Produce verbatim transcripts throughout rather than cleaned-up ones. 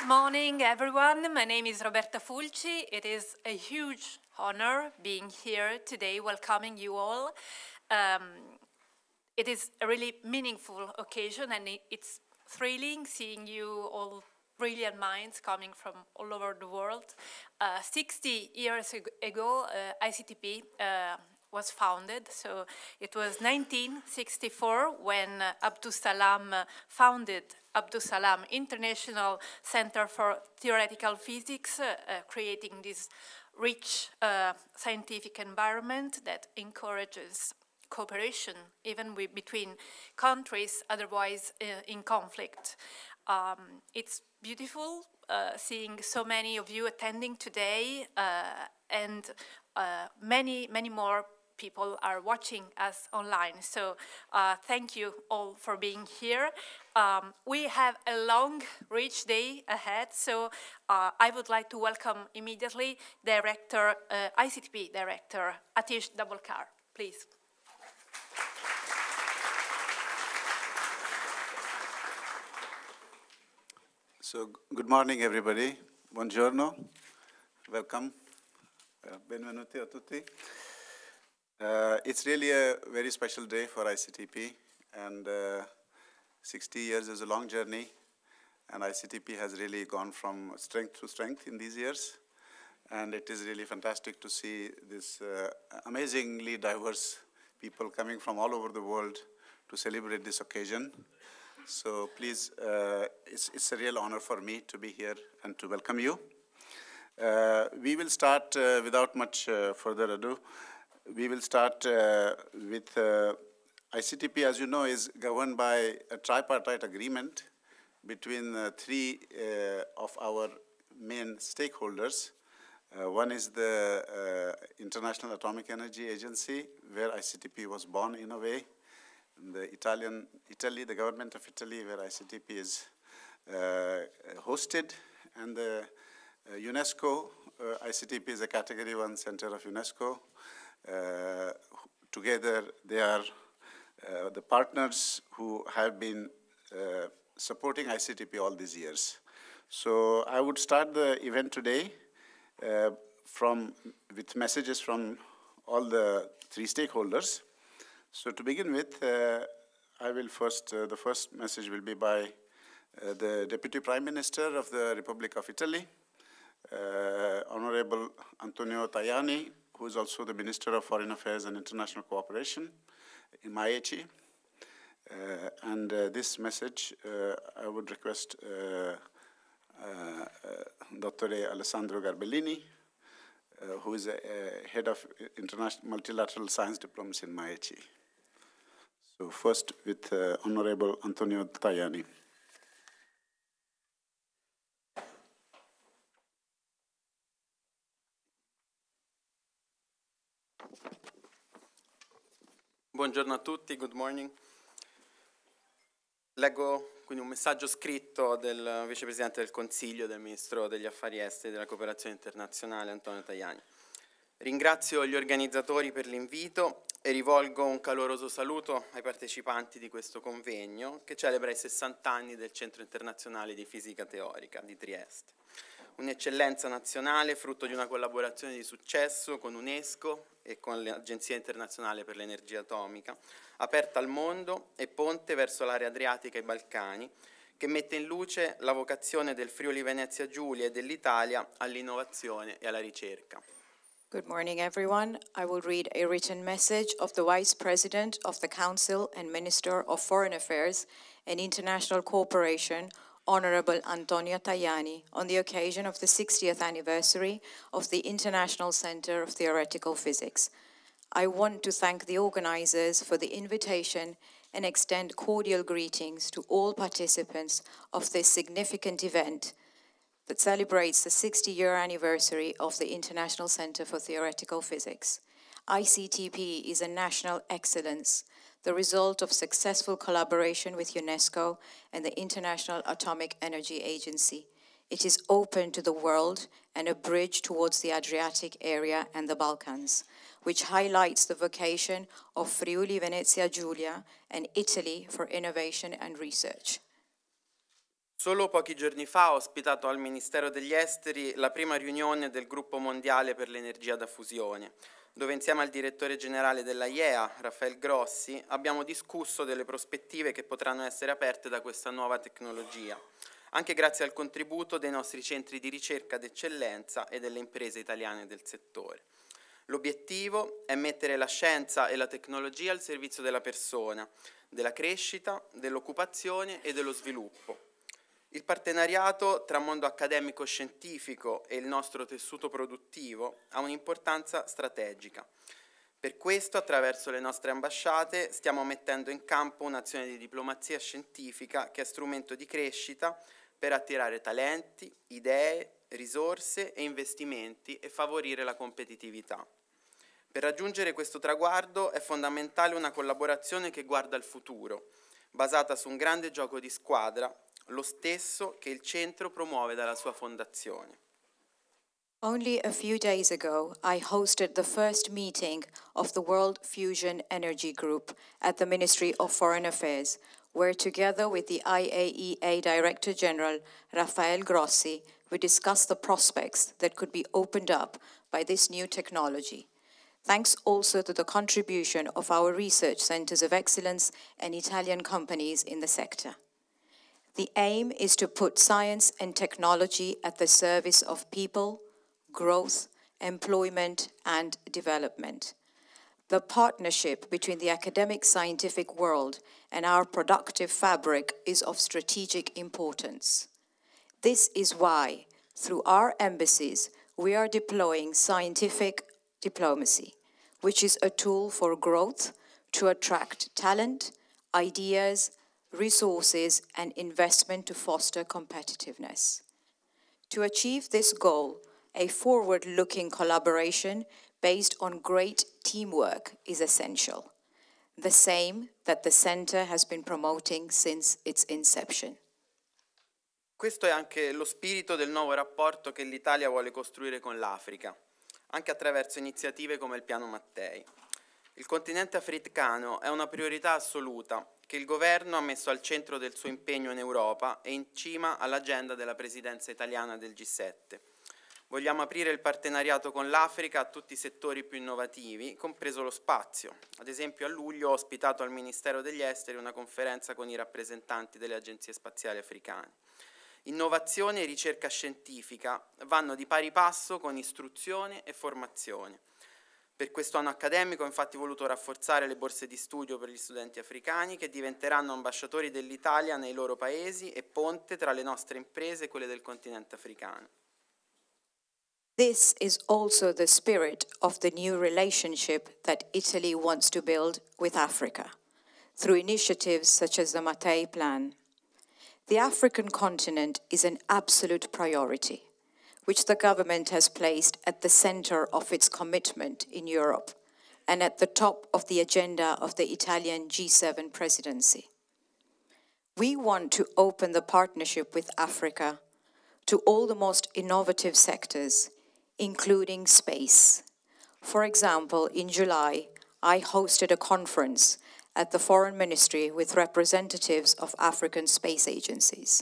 morning, everyone. My name is Roberta Fulci. It is a huge honor being here today, welcoming you all. Um, it is a really meaningful occasion, and it, it's thrilling seeing you all brilliant minds coming from all over the world. Uh, sixty years ago, uh, I C T P uh, was founded. So it was nineteen sixty-four when uh, Abdus Salam uh, founded Abdus Salam International Center for Theoretical Physics, uh, uh, creating this rich uh, scientific environment that encourages cooperation, even with, between countries otherwise uh, in conflict. Um, it's beautiful uh, seeing so many of you attending today, uh, and uh, many, many more people are watching us online. So uh, thank you all for being here. Um, we have a long, rich day ahead, so uh, I would like to welcome immediately Director, uh, I C T P Director Atish Dabholkar, please. So good morning, everybody. Buongiorno. Welcome. Uh, benvenuti a tutti. Uh, it's really a very special day for I C T P, and uh, sixty years is a long journey, and I C T P has really gone from strength to strength in these years, and it is really fantastic to see this uh, amazingly diverse people coming from all over the world to celebrate this occasion. So please, uh, it's, it's a real honor for me to be here and to welcome you. Uh, we will start uh, without much uh, further ado. We will start uh, with uh, I C T P, as you know, is governed by a tripartite agreement between uh, three uh, of our main stakeholders. Uh, one is the uh, International Atomic Energy Agency, where I C T P was born in a way. The Italian, Italy, the government of Italy, where I C T P is uh, hosted, and the uh, UNESCO. Uh, I C T P is a Category one center of UNESCO. Uh, together, they are uh, the partners who have been uh, supporting I C T P all these years. So I would start the event today uh, from, with messages from all the three stakeholders. So to begin with, uh, I will first, uh, the first message will be by uh, the Deputy Prime Minister of the Republic of Italy, uh, Honorable Antonio Tajani, who is also the Minister of Foreign Affairs and International Cooperation in MAECI. Uh, and uh, this message, uh, I would request uh, uh, uh, Doctor Alessandro Garbellini, uh, who is a, a head of international multilateral science diplomacy in MAECI. So first with uh, Honorable Antonio Tajani. Buongiorno a tutti, good morning. Leggo quindi un messaggio scritto del Vicepresidente del Consiglio, del Ministro degli Affari Esteri e della Cooperazione Internazionale, Antonio Tajani. Ringrazio gli organizzatori per l'invito e rivolgo un caloroso saluto ai partecipanti di questo convegno che celebra i sessanta anni del Centro Internazionale di Fisica Teorica di Trieste. Un'eccellenza nazionale frutto di una collaborazione di successo con UNESCO e con l'Agenzia Internazionale per l'Energia Atomica, aperta al mondo e ponte verso l'area adriatica e i Balcani, che mette in luce la vocazione del Friuli Venezia Giulia e dell'Italia all'innovazione e alla ricerca. Good morning, everyone. I will read a written message of the Vice President of the Council and Minister of Foreign Affairs and International Cooperation, Honorable Antonio Tajani, on the occasion of the sixtieth anniversary of the International Center of Theoretical Physics. I want to thank the organizers for the invitation and extend cordial greetings to all participants of this significant event that celebrates the sixty-year anniversary of the International Center for Theoretical Physics. I C T P is a national excellence, the result of successful collaboration with UNESCO and the International Atomic Energy Agency. It is open to the world and a bridge towards the Adriatic area and the Balkans, which highlights the vocation of Friuli Venezia Giulia and Italy for innovation and research. Solo pochi giorni fa ho ospitato al Ministero degli Esteri la prima riunione del Gruppo Mondiale per l'Energia da Fusione, dove insieme al direttore generale della I A E A, Rafael Grossi, abbiamo discusso delle prospettive che potranno essere aperte da questa nuova tecnologia, anche grazie al contributo dei nostri centri di ricerca d'eccellenza e delle imprese italiane del settore. L'obiettivo è mettere la scienza e la tecnologia al servizio della persona, della crescita, dell'occupazione e dello sviluppo. Il partenariato tra mondo accademico-scientifico e il nostro tessuto produttivo ha un'importanza strategica. Per questo, attraverso le nostre ambasciate, stiamo mettendo in campo un'azione di diplomazia scientifica che è strumento di crescita per attirare talenti, idee, risorse e investimenti e favorire la competitività. Per raggiungere questo traguardo è fondamentale una collaborazione che guarda al futuro, basata su un grande gioco di squadra, lo stesso che il centro promuove dalla sua fondazione. Only a few days ago, I hosted the first meeting of the World Fusion Energy Group at the Ministry of Foreign Affairs, where together with the I A E A Director General Rafael Grossi, we discussed the prospects that could be opened up by this new technology. Thanks also to the contribution of our research centers of excellence and Italian companies in the sector. The aim is to put science and technology at the service of people, growth, employment, and development. The partnership between the academic scientific world and our productive fabric is of strategic importance. This is why, through our embassies, we are deploying scientific diplomacy, which is a tool for growth to attract talent, ideas, resources, and investment to foster competitiveness. To achieve this goal, a forward-looking collaboration based on great teamwork is essential, the same that the Center has been promoting since its inception. Questo è anche lo spirito del nuovo rapporto che l'Italia vuole costruire con l'Africa, anche attraverso iniziative come il Piano Mattei. Il continente africano è una priorità assoluta che il governo ha messo al centro del suo impegno in Europa e in cima all'agenda della presidenza italiana del G sette. Vogliamo aprire il partenariato con l'Africa a tutti i settori più innovativi, compreso lo spazio. Ad esempio, a luglio ho ospitato al Ministero degli Esteri una conferenza con i rappresentanti delle agenzie spaziali africane. Innovazione e ricerca scientifica vanno di pari passo con istruzione e formazione. Per questo anno accademico ho infatti voluto rafforzare le borse di studio per gli studenti africani che diventeranno ambasciatori dell'Italia nei loro paesi e ponte tra le nostre imprese e quelle del continente africano. This is also the spirit of the new relationship that Italy wants to build with Africa, through initiatives such as the Mattei Plan. The African continent is an absolute priority, which the government has placed at the center of its commitment in Europe and at the top of the agenda of the Italian G seven presidency. We want to open the partnership with Africa to all the most innovative sectors, including space. For example, in July, I hosted a conference at the Foreign Ministry with representatives of African space agencies.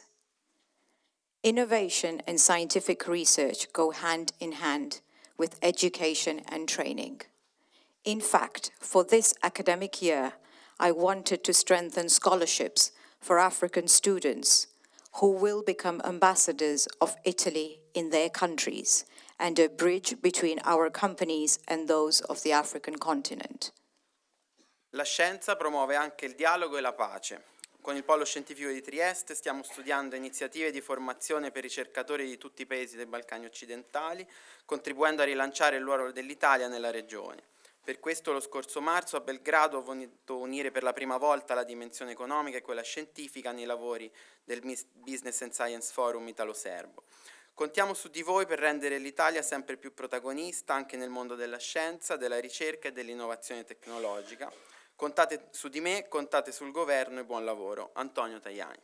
Innovation and scientific research go hand in hand with education and training. In fact, for this academic year, I wanted to strengthen scholarships for African students who will become ambassadors of Italy in their countries and a bridge between our companies and those of the African continent. La scienza promuove anche il dialogo e la pace. Con il Polo Scientifico di Trieste stiamo studiando iniziative di formazione per ricercatori di tutti i paesi dei Balcani occidentali, contribuendo a rilanciare il ruolo dell'Italia nella regione. Per questo lo scorso marzo a Belgrado ho voluto unire per la prima volta la dimensione economica e quella scientifica nei lavori del Business and Science Forum italo-serbo. Contiamo su di voi per rendere l'Italia sempre più protagonista anche nel mondo della scienza, della ricerca e dell'innovazione tecnologica. Contate su di me, contate sul governo e buon lavoro. Antonio Tajani.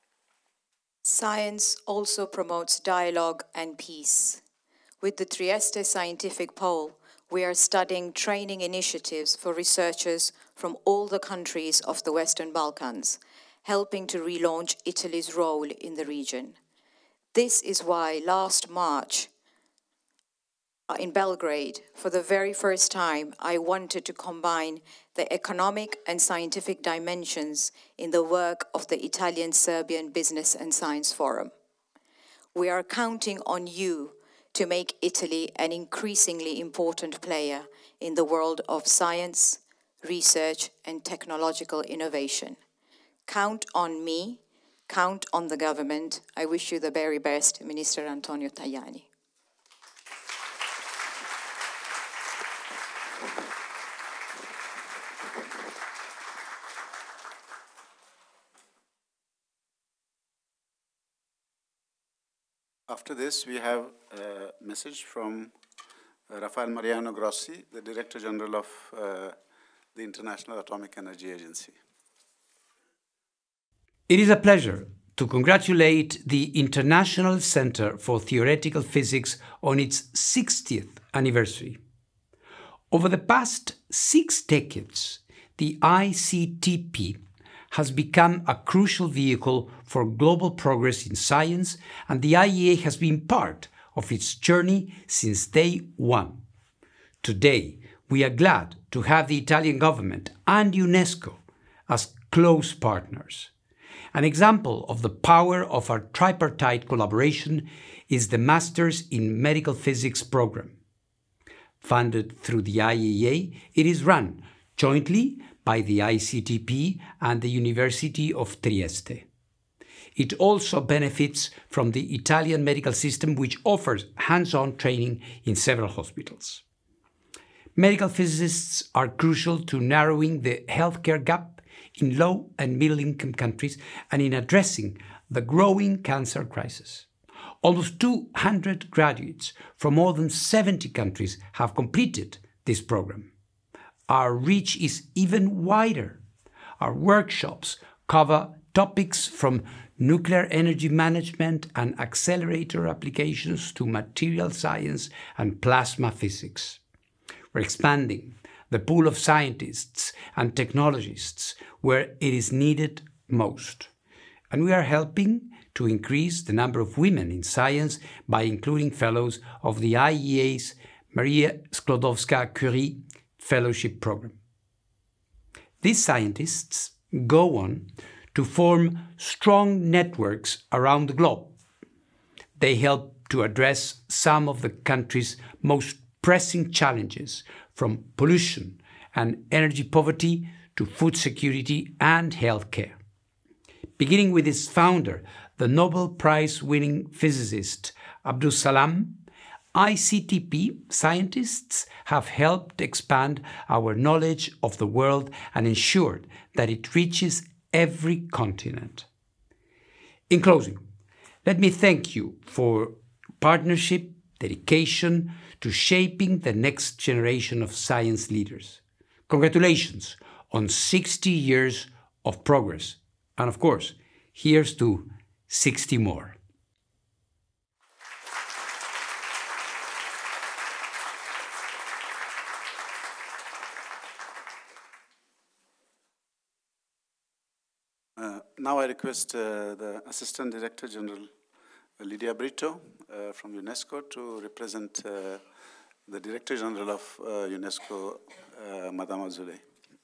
Science also promotes dialogue and peace. With the Trieste Scientific Pole, we are studying training initiatives for researchers from all the countries of the Western Balkans helping to relaunch Italy's role in the region. This is why last March, in Belgrade, for the very first time, I wanted to combine the economic and scientific dimensions in the work of the Italian-Serbian Business and Science Forum. We are counting on you to make Italy an increasingly important player in the world of science, research, and technological innovation. Count on me, count on the government. I wish you the very best, Minister Antonio Tajani. After this, we have a message from uh, Rafael Mariano Grossi, the Director General of uh, the International Atomic Energy Agency. It is a pleasure to congratulate the International Center for Theoretical Physics on its sixtieth anniversary. Over the past six decades, the I C T P has become a crucial vehicle for global progress in science, and the I A E A has been part of its journey since day one. Today, we are glad to have the Italian government and UNESCO as close partners. An example of the power of our tripartite collaboration is the Masters in Medical Physics program. Funded through the I A E A, it is run jointly by the I C T P and the University of Trieste. It also benefits from the Italian medical system, which offers hands-on training in several hospitals. Medical physicists are crucial to narrowing the healthcare gap in low and middle-income countries and in addressing the growing cancer crisis. Almost two hundred graduates from more than seventy countries have completed this program. Our reach is even wider. Our workshops cover topics from nuclear energy management and accelerator applications to material science and plasma physics. We're expanding the pool of scientists and technologists where it is needed most. And we are helping to increase the number of women in science by including fellows of the I A E A's Maria Sklodowska-Curie Fellowship Program. These scientists go on to form strong networks around the globe. They help to address some of the country's most pressing challenges, from pollution and energy poverty to food security and healthcare. Beginning with its founder, the Nobel Prize-winning physicist Abdus Salam, I C T P scientists have helped expand our knowledge of the world and ensured that it reaches every continent. In closing, let me thank you for partnership, dedication to shaping the next generation of science leaders. Congratulations on sixty years of progress. And of course, here's to sixty more. Uh, now I request uh, the Assistant Director General uh, Lidia Brito uh, from UNESCO to represent uh, the Director General of uh, UNESCO, uh, Madame Azoulay.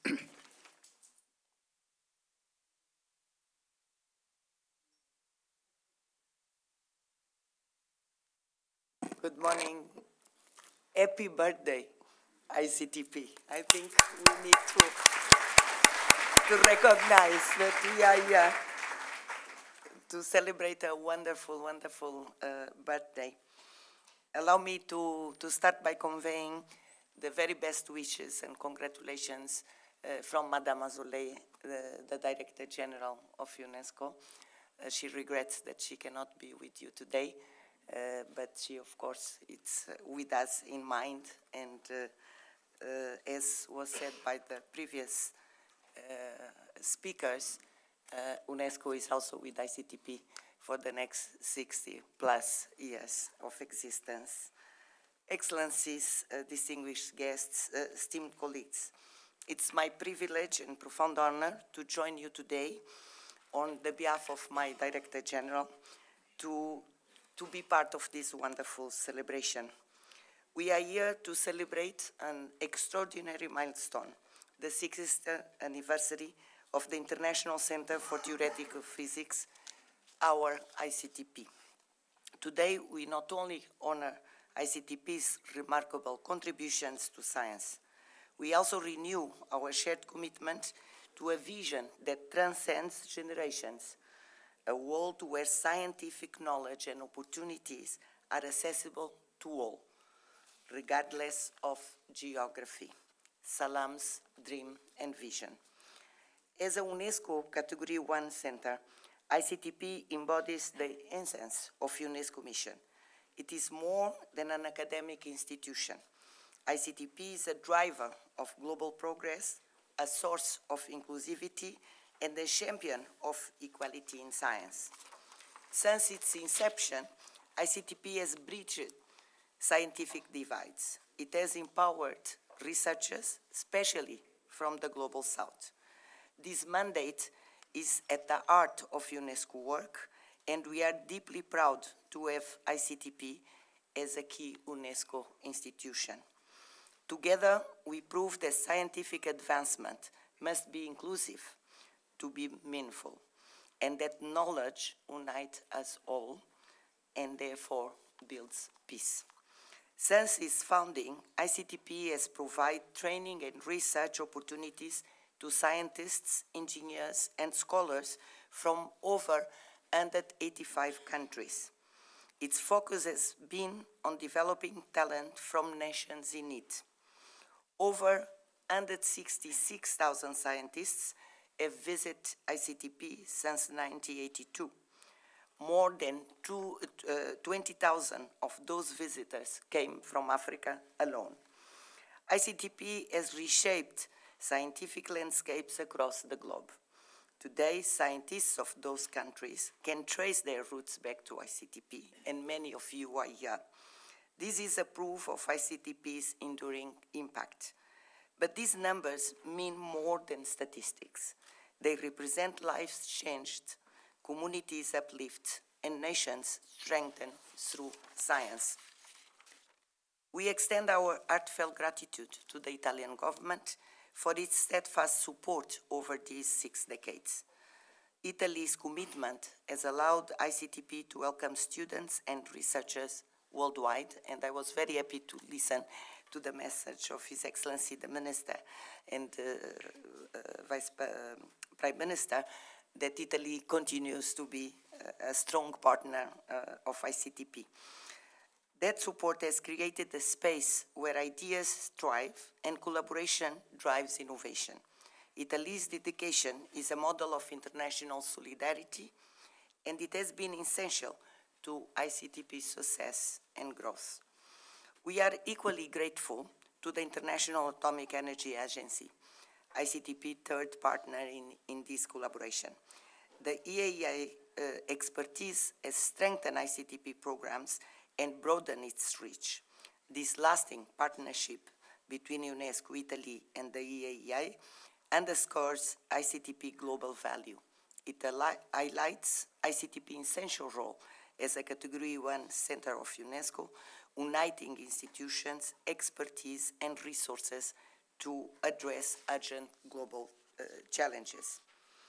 Good morning. Happy birthday, I C T P. I think we need to, to recognize that we are here to celebrate a wonderful, wonderful uh, birthday. Allow me to, to start by conveying the very best wishes and congratulations uh, from Madame Azoulay, the, the Director General of UNESCO. Uh, she regrets that she cannot be with you today. Uh, but she, of course, it's uh, with us in mind, and uh, uh, as was said by the previous uh, speakers, uh, UNESCO is also with I C T P for the next sixty plus years of existence. Excellencies, uh, distinguished guests, uh, esteemed colleagues, it's my privilege and profound honor to join you today on the behalf of my Director General to, to be part of this wonderful celebration. We are here to celebrate an extraordinary milestone, the sixtieth anniversary of the International Center for Theoretical Physics, our I C T P. Today, we not only honor I C T P's remarkable contributions to science, we also renew our shared commitment to a vision that transcends generations, a world where scientific knowledge and opportunities are accessible to all, regardless of geography. Salam's dream and vision. As a UNESCO Category one center, I C T P embodies the essence of UNESCO mission. It is more than an academic institution. I C T P is a driver of global progress, a source of inclusivity, and a champion of equality in science. Since its inception, I C T P has bridged scientific divides. It has empowered researchers, especially from the Global South. This mandate is at the heart of UNESCO work, and we are deeply proud to have I C T P as a key UNESCO institution. Together, we prove that scientific advancement must be inclusive to be meaningful, and that knowledge unites us all and therefore builds peace. Since its founding, I C T P has provided training and research opportunities to scientists, engineers, and scholars from over one hundred eighty-five countries. Its focus has been on developing talent from nations in need. Over one hundred sixty-six thousand scientists have visited I C T P since nineteen eighty-two. More than twenty thousand of those visitors came from Africa alone. I C T P has reshaped scientific landscapes across the globe. Today, scientists of those countries can trace their roots back to I C T P, and many of you are here. This is a proof of I C T P's enduring impact. But these numbers mean more than statistics. They represent lives changed, communities uplifted, and nations strengthened through science. We extend our heartfelt gratitude to the Italian government for its steadfast support over these six decades. Italy's commitment has allowed I C T P to welcome students and researchers worldwide, and I was very happy to listen to the message of His Excellency the Minister and uh, uh, Vice uh, Prime Minister that Italy continues to be a strong partner uh, of I C T P. That support has created a space where ideas thrive and collaboration drives innovation. Italy's dedication is a model of international solidarity, and it has been essential to I C T P's success and growth. We are equally grateful to the International Atomic Energy Agency, I C T P third partner in, in this collaboration. The I A E A uh, expertise has strengthened I C T P programs and broadened its reach. This lasting partnership between UNESCO, Italy, and the I A E A underscores I C T P global value. It highlights I C T P's essential role as a Category one center of UNESCO, uniting institutions, expertise, and resources to address urgent global uh, challenges.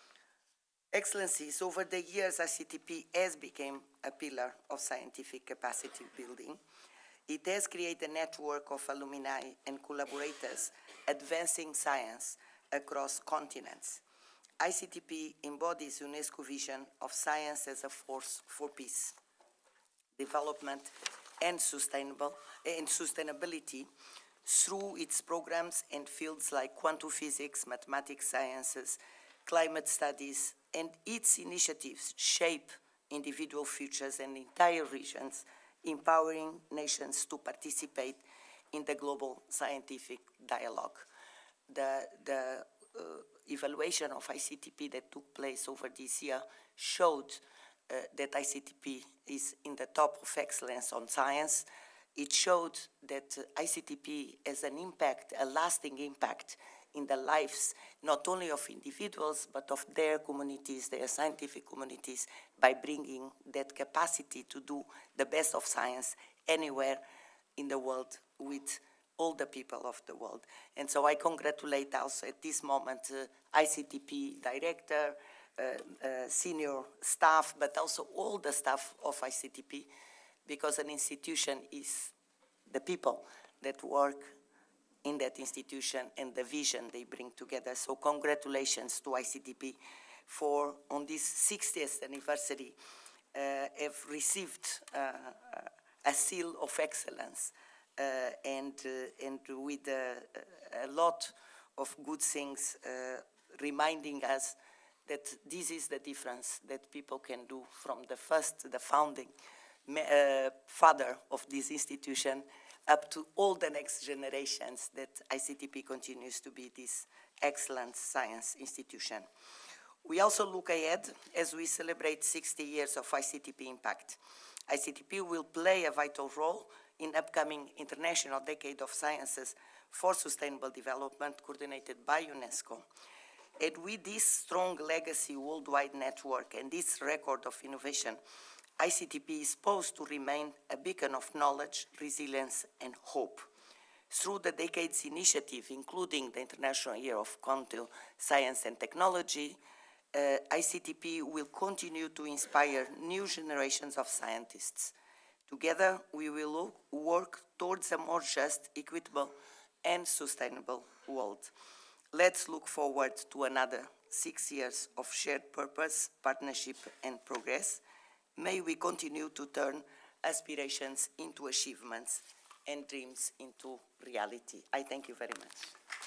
Excellencies, over the years, I C T P has become a pillar of scientific capacity building. It has created a network of alumni and collaborators advancing science across continents. I C T P embodies UNESCO vision of science as a force for peace, development, and, sustainable, and sustainability through its programs and fields like quantum physics, mathematics sciences, climate studies, and its initiatives shape individual futures and entire regions, empowering nations to participate in the global scientific dialogue. The, the uh, evaluation of I C T P that took place over this year showed uh, that I C T P is in the top of excellence on science. It showed that uh, I C T P has an impact, a lasting impact in the lives not only of individuals, but of their communities, their scientific communities, by bringing that capacity to do the best of science anywhere in the world with all the people of the world. And so I congratulate also at this moment uh, I C T P Director, uh, uh, senior staff, but also all the staff of I C T P, because an institution is the people that work in that institution and the vision they bring together. So congratulations to I C T P for, on this sixtieth anniversary, uh, have received uh, a seal of excellence uh, and, uh, and with uh, a lot of good things uh, reminding us that this is the difference that people can do from the first, the founding uh, father of this institution up to all the next generations, that I C T P continues to be this excellent science institution. We also look ahead as we celebrate sixty years of I C T P impact. I C T P will play a vital role in upcoming International Decade of Sciences for Sustainable Development coordinated by UNESCO. And with this strong legacy worldwide network and this record of innovation, I C T P is poised to remain a beacon of knowledge, resilience, and hope. Through the Decades Initiative, including the International Year of Quantum Science and Technology, uh, I C T P will continue to inspire new generations of scientists. Together, we will work towards a more just, equitable, and sustainable world. Let's look forward to another six years of shared purpose, partnership, and progress. May we continue to turn aspirations into achievements and dreams into reality. I thank you very much.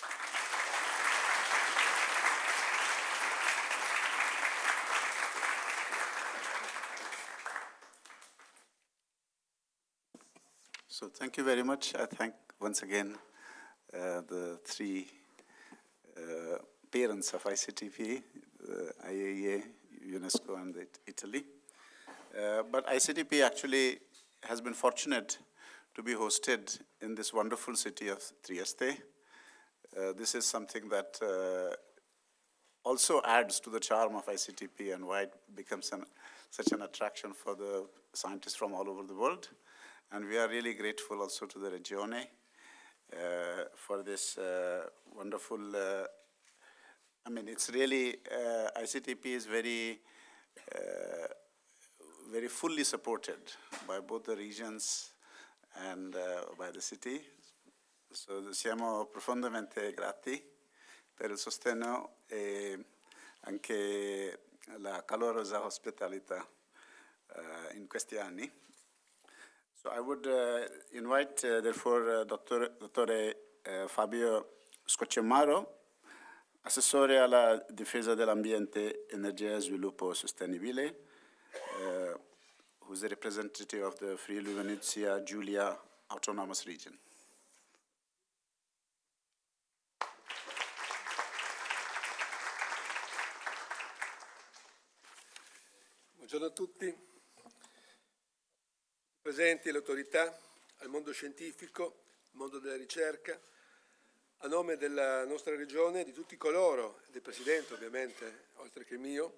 So thank you very much. I thank once again uh, the three uh, parents of I C T P, the I A E A, UNESCO, and Italy. Uh, but I C T P actually has been fortunate to be hosted in this wonderful city of Trieste. Uh, this is something that uh, also adds to the charm of I C T P and why it becomes an, such an attraction for the scientists from all over the world. And we are really grateful also to the Regione uh, for this uh, wonderful, uh, I mean, it's really, uh, I C T P is very, uh, very fully supported by both the regions and uh, by the city. So siamo profondamente grati per il sostegno e anche la calorosa ospitalità uh, in questi anni. So I would uh, invite, uh, therefore, uh, Doctor Dottore uh, Fabio Scoccimarro, Assessore alla Difesa dell'Ambiente, Energia e Sviluppo Sostenibile, uh, who's the representative of the Friuli Venezia Giulia Autonomous Region. Buongiorno a tutti, presenti alle autorità, al mondo scientifico, al mondo della ricerca. A nome della nostra regione e di tutti coloro, del Presidente ovviamente, oltre che mio,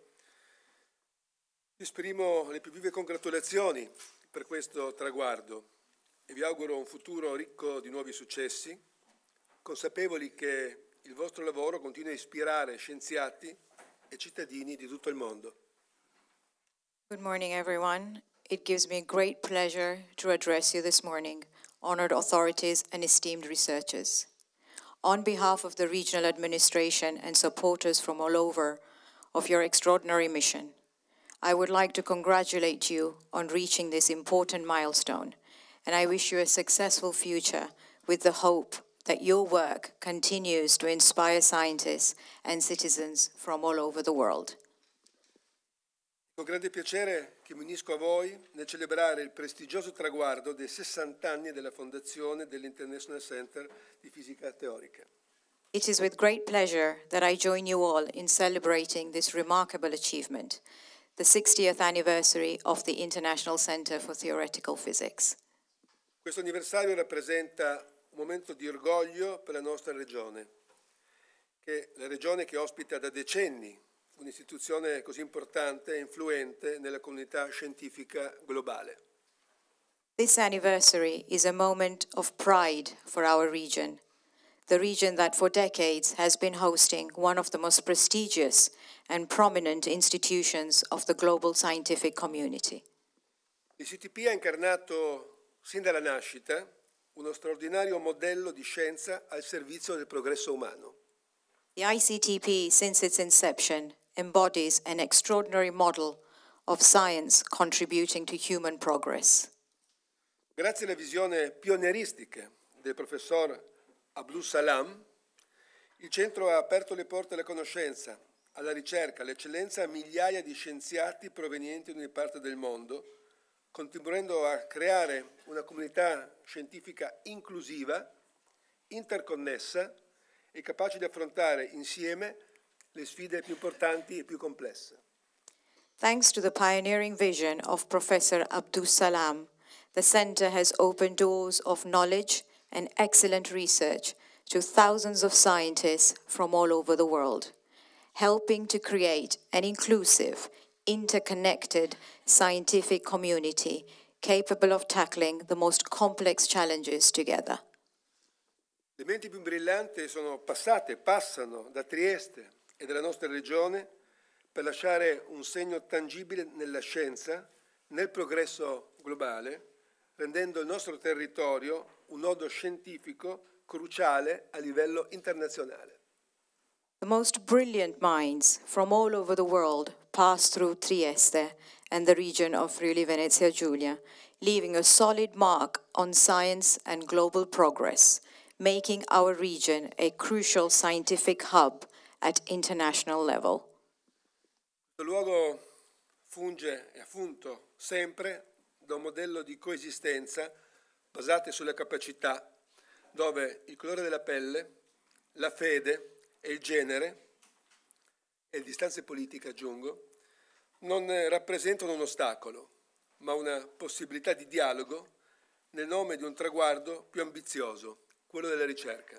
esprimo le più vive congratulazioni per questo traguardo e vi auguro un futuro ricco di nuovi successi, consapevoli che il vostro lavoro continua a ispirare scienziati e cittadini di tutto il mondo. Good morning, everyone. It gives me great pleasure to address you this morning, honored authorities and esteemed researchers. On behalf of the regional administration and supporters from all over of your extraordinary mission, I would like to congratulate you on reaching this important milestone, and I wish you a successful future with the hope that your work continues to inspire scientists and citizens from all over the world. Con grande piacere che mi unisco a voi nel celebrare il prestigioso traguardo dei sessanta anni della fondazione dell'International Center di Fisica Teorica. It is with great pleasure that I join you all in celebrating this remarkable achievement, the sixtieth anniversary of the International Center for Theoretical Physics. Questo anniversario rappresenta un momento di orgoglio per la nostra regione che la regione che ospita da decenni un'istituzione così importante e influente nella comunità scientifica globale. This anniversary is a moment of pride for our region, the region that for decades has been hosting one of the most prestigious and prominent institutions of the global scientific community. L'I C T P ha incarnato sin dalla nascita uno straordinario modello di scienza al servizio del progresso umano. The I C T P, since its inception, embodies an extraordinary model of science contributing to human progress. Grazie alla visione pionieristica del professor Abdul Salam, il centro ha aperto le porte alla conoscenza, alla ricerca, all'eccellenza a migliaia di scienziati provenienti da ogni parte del mondo, contribuendo a creare una comunità scientifica inclusiva, interconnessa e capace di affrontare insieme le sfide più importanti e più complesse. Thanks to the pioneering vision of Professor Abdus Salam, the Center has opened doors of knowledge and excellent research to thousands of scientists from all over the world, helping to create an inclusive, interconnected scientific community capable of tackling the most complex challenges together. Le menti più brillanti sono passate, passano da Trieste e dalla nostra regione per lasciare un segno tangibile nella scienza, nel progresso globale, rendendo il nostro territorio un nodo scientifico cruciale a livello internazionale. The most brilliant minds from all over the world pass through Trieste and the region of Friuli Venezia Giulia, leaving a solid mark on science and global progress, making our region a crucial scientific hub at international level. Questo luogo funge e appunto sempre da un modello di coesistenza basate sulle capacità, dove il colore della pelle, la fede e il genere, e le distanze politiche aggiungo, non rappresentano un ostacolo, ma una possibilità di dialogo nel nome di un traguardo più ambizioso, quello della ricerca.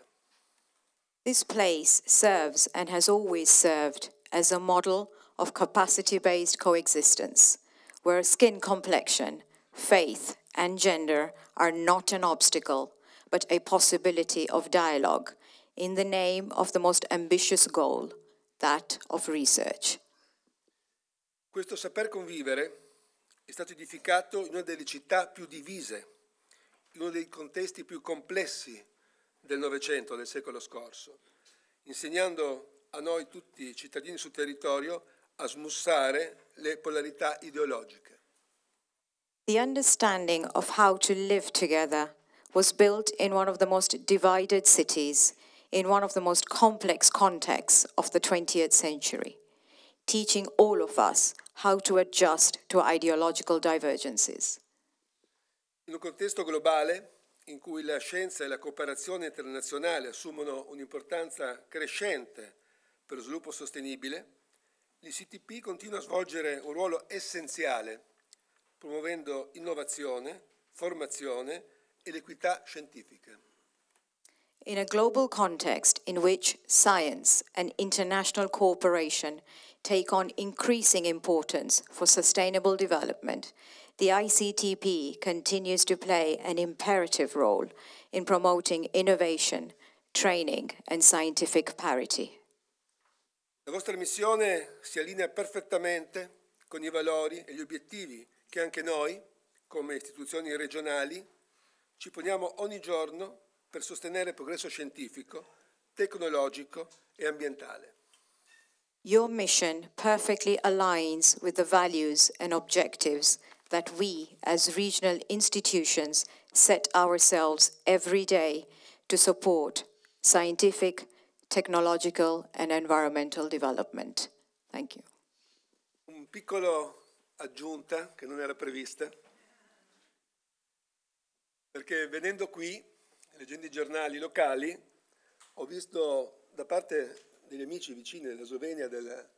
This place serves and has always served as a model of capacity-based coexistence, where skin complexion, faith, and gender are not an obstacle, but a possibility of dialogue in the name of the most ambitious goal, that of research. Questo saper convivere è stato edificato in una delle città più divise, in uno dei contesti più complessi del Novecento, del secolo scorso, insegnando a noi tutti cittadini sul territorio a smussare le polarità ideologiche. The understanding of how to live together was built in one of the most divided cities, in one of the most complex contexts of the twentieth century, teaching all of us how to adjust to ideological divergences. In un contesto globale in cui la scienza e la cooperazione internazionale assumono un'importanza crescente per lo sviluppo sostenibile, l'I C T P continua a svolgere un ruolo essenziale, promuovendo innovazione, formazione e l'equità scientifica. In a global context in which science and international cooperation take on increasing importance for sustainable development, the I C T P continues to play an imperative role in promoting innovation, training, and scientific parity. La vostra missione si allinea perfettamente con i valori e gli obiettivi che anche noi, come istituzioni regionali, ci poniamo ogni giorno per sostenere il progresso scientifico, tecnologico e ambientale. Your mission perfectly aligns with the values and objectives that we, as regional institutions, set ourselves every day to support scientific, technological, and environmental development. Thank you. Un piccolo aggiunta che non era prevista, perché venendo qui, leggendo i giornali locali, ho visto da parte degli amici vicini della Slovenia della,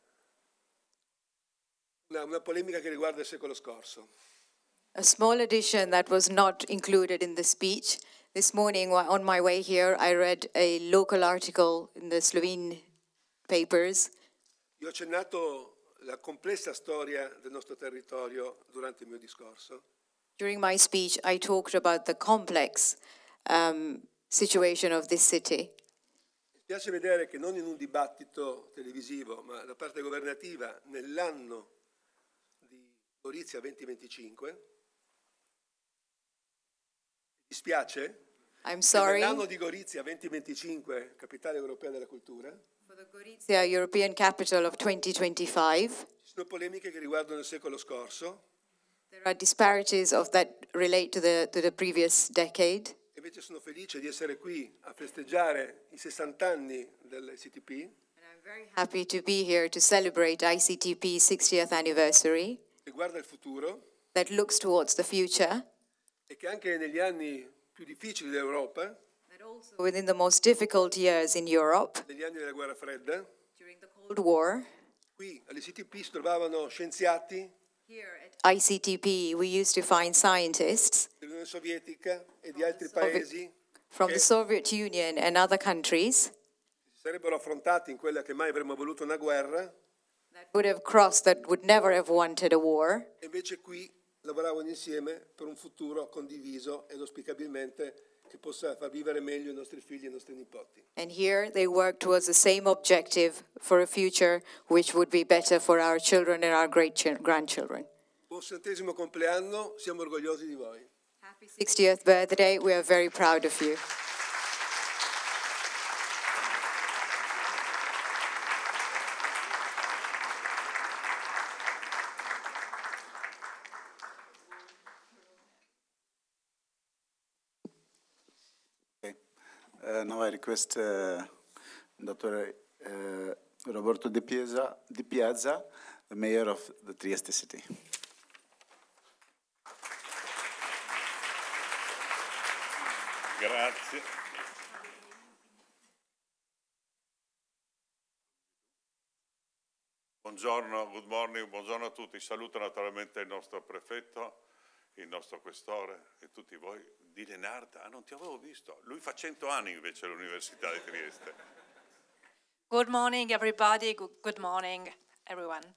una, una polemica che riguarda il secolo scorso. A small addition that was not included in the speech. This morning on my way here, I read a local article in the Slovene papers. Io ho accennato la complessa storia del nostro territorio durante il mio discorso. During my speech, I talked about the complex um, situation of this city. Mi piace vedere che non in un dibattito televisivo, ma da parte governativa, nell'anno di Gorizia duemilaventicinque, mi dispiace I'm che sorry. nell'anno di Gorizia duemilaventicinque, capitale europea della cultura, For the Gorizia European Capital of twenty twenty-five, ci sono polemiche che riguardano il secolo scorso. there are disparities of that relate to the, to the previous decade. Invece sono felice di essere qui a festeggiare i sessanta anni dell'I C T P. And I'm very happy to be here to celebrate I C T P sixtieth anniversary Che guarda il futuro that looks towards the future. e che anche negli anni più difficili dell'Europa, That also within the most difficult years in Europe, negli anni della guerra fredda, during the Cold War, qui all'I C T P si trovavano scienziati here at I C T P we used to find scientists dell'Unione Sovietica e di altri paesi from che the Soviet Union and other countries si sarebbero affrontati in quella che mai avremmo voluto una guerra, that would have crossed, that would never have wanted a war. e invece qui lavoravano insieme per un futuro condiviso ed auspicabilmente che possa far vivere meglio i nostri figli e i nostri nipoti. And here they work towards the same objective for a future which would be better for our children and our great ch- grandchildren. Buon settantesimo compleanno, siamo orgogliosi di voi. Happy sixtieth birthday, we are very proud of you. Okay. Uh, now I request uh, Doctor Uh, Roberto Dipiazza, Dipiazza, the mayor of the Trieste city. Grazie. Buongiorno, good morning, buongiorno a tutti. Saluto naturalmente il nostro prefetto, il nostro questore e tutti voi. Di Lenarda, ah, non ti avevo visto. Lui fa cento anni invece all'Università di Trieste. Good morning, everybody. Good, good morning, everyone.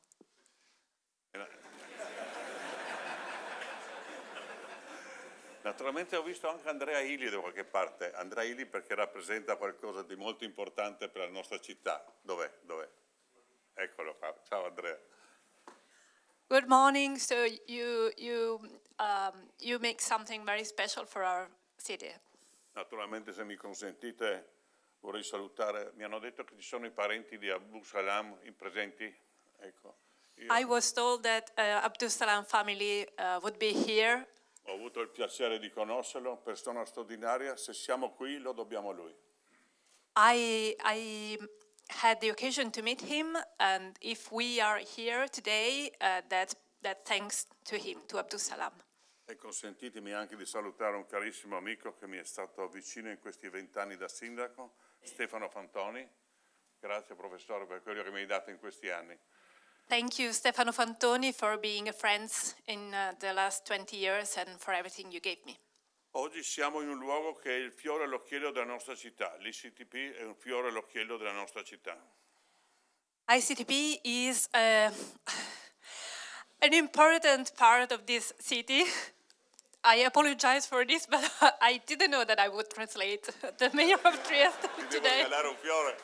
Naturalmente ho visto anche Andrea Ili da qualche parte. Andrea Ili perché rappresenta qualcosa di molto importante per la nostra città. Dov'è? Dov'è? Eccolo qua. Ciao Andrea. Good morning. So you you um, you make something very special for our city. Naturalmente, se mi consentite, vorrei salutare. Mi hanno detto che ci sono i parenti di Abdul Salam in presenti. Ecco. Io I was told that uh, Abdul Salam family uh, would be here. ho avuto il piacere di conoscerlo, persona straordinaria. Se siamo qui, lo dobbiamo a lui. I I had the occasion to meet him, and if we are here today, uh, that that thanks to him, to Abdul Salam. E consentitemi anche di salutare un carissimo amico che mi è stato vicino in questi vent'anni da sindaco, Stefano Fantoni. Grazie professore per quello che mi hai dato in questi anni. Thank you, Stefano Fantoni, for being a friend in uh, the last twenty years and for everything you gave me. Oggi siamo in un luogo che è il fiore all'occhiello della nostra città. L'I C T P è un fiore all'occhiello della nostra città. I C T P is uh, an important part of this city. I apologize for this, but I didn't know that I would translate the mayor of Trieste Ti devo today. regalare un fiore.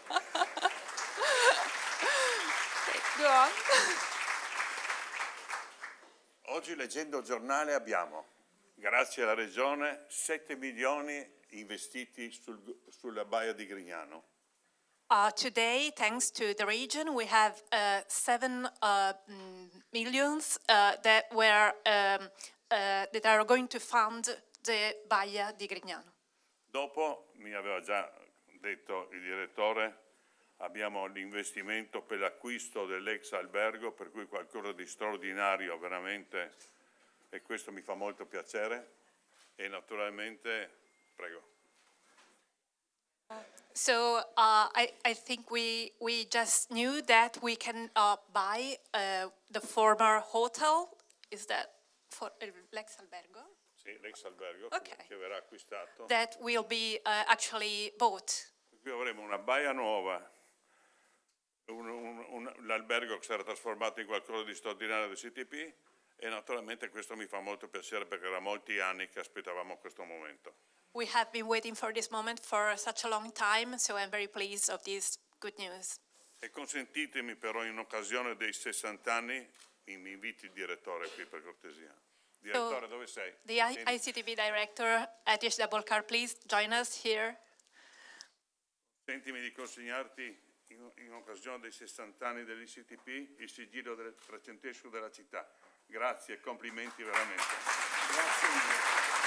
Go on. Oggi leggendo il giornale abbiamo, grazie alla Regione, sette milioni investiti sul, sulla baia di Grignano. Uh, today, thanks to the region, we have uh, seven uh, mm, millions uh, that were um, uh, that are going to fund the Baia di Grignano. Dopo, mi aveva già detto il direttore, abbiamo l'investimento per l'acquisto dell'ex albergo, per cui qualcosa di straordinario veramente, e questo mi fa molto piacere. E naturalmente, prego. So uh, I, I think we we just knew that we can uh, buy uh, the former hotel. Is that for uh, l'ex albergo? Sì, l'ex albergo Ok. che verrà acquistato. That will be uh, actually bought. Qui avremo una baia nuova, l'albergo che sarà trasformato in qualcosa di straordinario del C T P e naturalmente questo mi fa molto piacere perché era molti anni che aspettavamo questo momento. We have been waiting for this moment for such a long time, so I'm very pleased of this good news. E consentitemi però in occasione dei sessanta anni mi inviti il direttore qui per cortesia. Direttore, so, dove sei? The I C T P Director Atish Dabholkar, please join us here. Consentimi di consegnarti in, in occasione dei sessanta anni dell'I C T P il sigillo del trecentesco della città. Grazie e complimenti veramente. Grazie mille.